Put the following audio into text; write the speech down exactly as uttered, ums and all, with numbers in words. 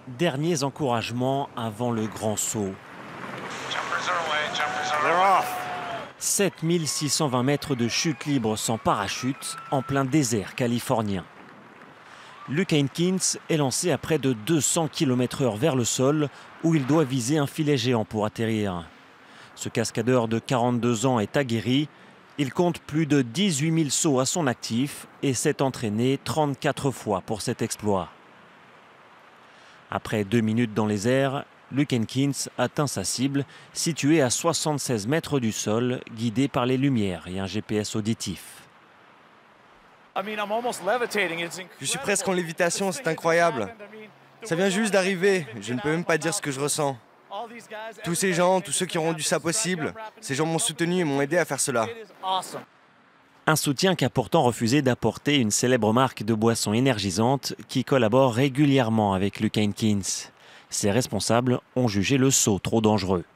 Derniers encouragements avant le grand saut. sept mille six cent vingt mètres de chute libre sans parachute en plein désert californien. Luke Hankins est lancé à près de deux cents kilomètres heure vers le sol où il doit viser un filet géant pour atterrir. Ce cascadeur de quarante-deux ans est aguerri. Il compte plus de dix-huit mille sauts à son actif et s'est entraîné trente-quatre fois pour cet exploit. Après deux minutes dans les airs, Luke Hankins atteint sa cible, située à soixante-seize mètres du sol, guidé par les lumières et un G P S auditif. Je suis presque en lévitation, c'est incroyable. Ça vient juste d'arriver, je ne peux même pas dire ce que je ressens. Tous ces gens, tous ceux qui ont rendu ça possible, ces gens m'ont soutenu et m'ont aidé à faire cela. Un soutien qu'a pourtant refusé d'apporter une célèbre marque de boissons énergisantes qui collabore régulièrement avec Luke Hankins. Ses responsables ont jugé le saut trop dangereux.